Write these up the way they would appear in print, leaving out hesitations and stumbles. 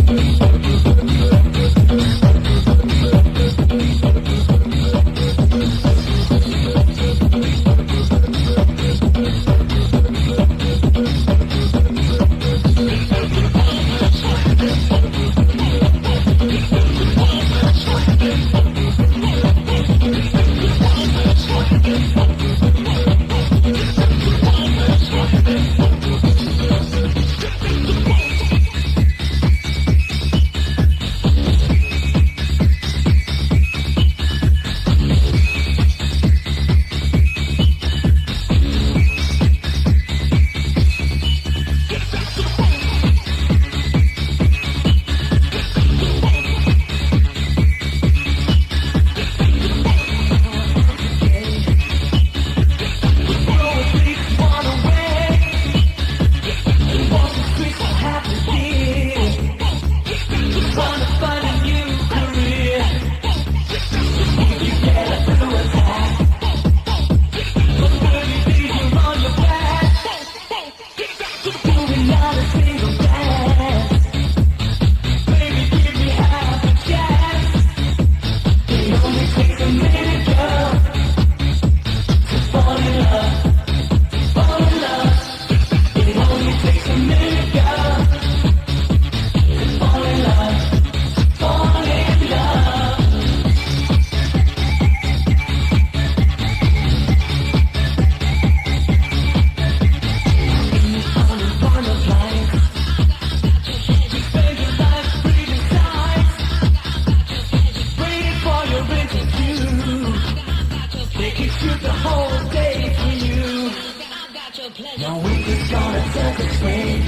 Now we just gonna take a swing,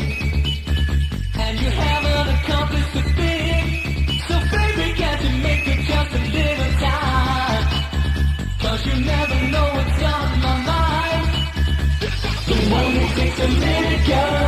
and you haven't accomplished a thing. So baby, can't you make it just a little time? 'Cause you never know what's on my mind. So only takes a minute, girl.